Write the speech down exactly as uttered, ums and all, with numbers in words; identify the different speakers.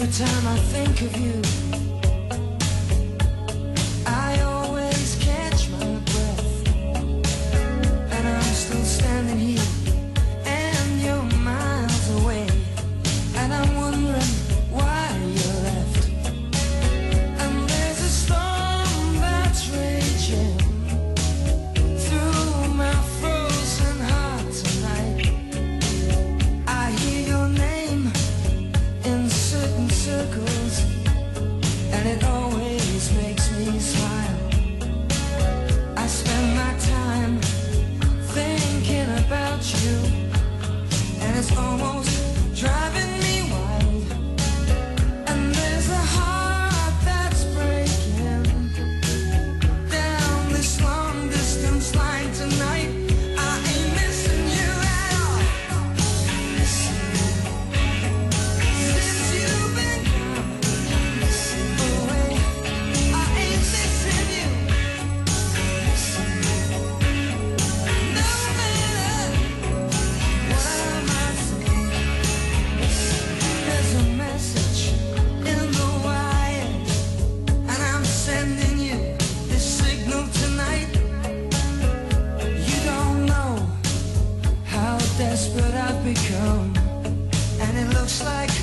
Speaker 1: time I think of you, I always catch my breath, and I'm still standing here, and you're miles away, and I'm wondering why you left. And there's a storm that's raging through my frozen heart tonight. I hear your name in certain circles, and it always makes me smile. I spend my time thinking about you, and it's almost driving me wild. And there's a heart that's breaking down this long distance line tonight. I ain't missing you at all. Missing you. Since you've been gone away, I ain't missing you. Missing you. No matter what I might say, there's a message in the wire, and I'm sending you this signal tonight. You don't know how desperate I've become, and it looks like